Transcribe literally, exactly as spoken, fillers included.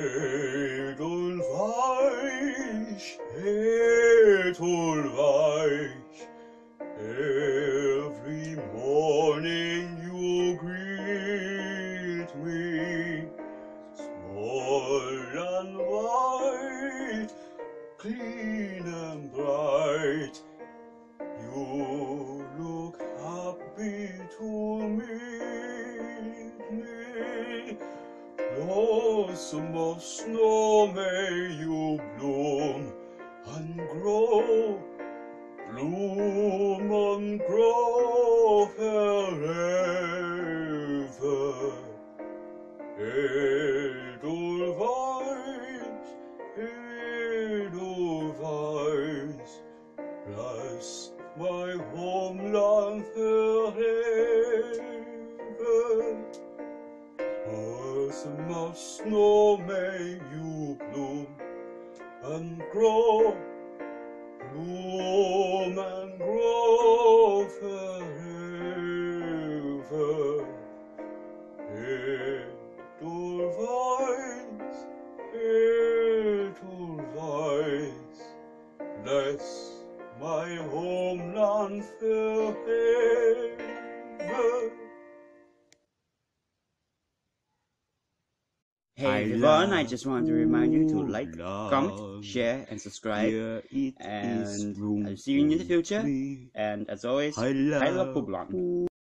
Edelweiss, Edelweiss, every morning you greet me, small and white, clean and bright. You look happy to meet me. Blossom of snow, may you bloom and grow, bloom and grow forever. Edelweiss, Edelweiss, bless my homeland forever. Blossom of snow, may you bloom and grow, bloom and grow forever. Edelweiss, Edelweiss, bless my homeland forever. Hey everyone, I just wanted to remind you to like, comment, share, and subscribe. And I'll see you in the future. And as always, I love Poblan.